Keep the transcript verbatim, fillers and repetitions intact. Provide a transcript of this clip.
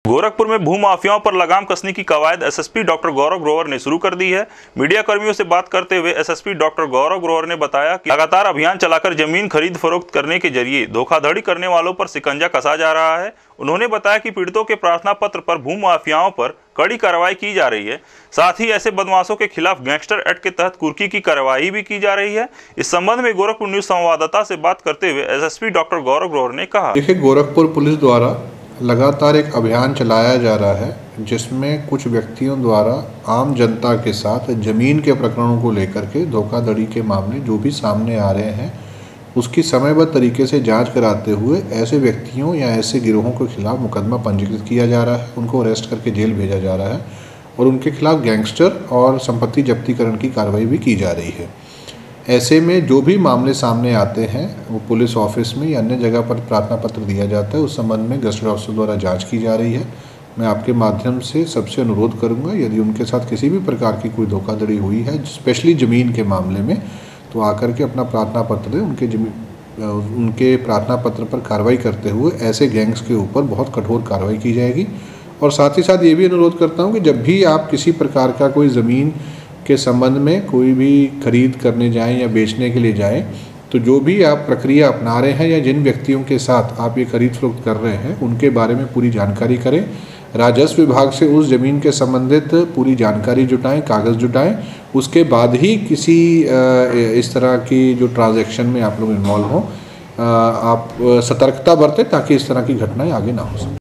गोरखपुर में भू माफियाओं पर लगाम कसने की कवायद एसएसपी डॉक्टर गौरव ग्रोवर ने शुरू कर दी है। मीडिया कर्मियों से बात करते हुए एसएसपी डॉक्टर गौरव ग्रोवर ने बताया कि लगातार अभियान चलाकर जमीन खरीद फरोख्त करने के जरिए धोखाधड़ी करने वालों पर शिकंजा कसा जा रहा है। उन्होंने बताया कि पीड़ितों के प्रार्थना पत्र पर भू माफियाओं पर कड़ी कार्रवाई की जा रही है। साथ ही ऐसे बदमाशों के खिलाफ गैंगस्टर एक्ट के तहत कुर्की की कार्रवाई भी की जा रही है। इस संबंध में गोरखपुर न्यूज संवाददाता से बात करते हुए एसएसपी डॉक्टर गौरव ग्रोवर ने कहा, देखिए, गोरखपुर पुलिस द्वारा लगातार एक अभियान चलाया जा रहा है जिसमें कुछ व्यक्तियों द्वारा आम जनता के साथ ज़मीन के प्रकरणों को लेकर के धोखाधड़ी के मामले जो भी सामने आ रहे हैं उसकी समयबद्ध तरीके से जांच कराते हुए ऐसे व्यक्तियों या ऐसे गिरोहों के खिलाफ मुकदमा पंजीकृत किया जा रहा है, उनको अरेस्ट करके जेल भेजा जा रहा है और उनके खिलाफ गैंगस्टर और संपत्ति जब्तीकरण की कार्रवाई भी की जा रही है। ऐसे में जो भी मामले सामने आते हैं वो पुलिस ऑफिस में या अन्य जगह पर प्रार्थना पत्र दिया जाता है, उस संबंध में गैजेटेड ऑफिसर द्वारा जांच की जा रही है। मैं आपके माध्यम से सबसे अनुरोध करूंगा, यदि उनके साथ किसी भी प्रकार की कोई धोखाधड़ी हुई है स्पेशली ज़मीन के मामले में, तो आकर के अपना प्रार्थना पत्र दें। उनके जमीन उनके प्रार्थना पत्र पर कार्रवाई करते हुए ऐसे गैंग्स के ऊपर बहुत कठोर कार्रवाई की जाएगी। और साथ ही साथ ये भी अनुरोध करता हूँ कि जब भी आप किसी प्रकार का कोई ज़मीन के संबंध में कोई भी खरीद करने जाएं या बेचने के लिए जाएं, तो जो भी आप प्रक्रिया अपना रहे हैं या जिन व्यक्तियों के साथ आप ये खरीद फरोख्त कर रहे हैं उनके बारे में पूरी जानकारी करें। राजस्व विभाग से उस ज़मीन के संबंधित पूरी जानकारी जुटाएं, कागज़ जुटाएं। उसके बाद ही किसी इस तरह की जो ट्रांजैक्शन में आप लोग इन्वॉल्व हों, आप सतर्कता बरतें ताकि इस तरह की घटनाएँ आगे ना हो सकें।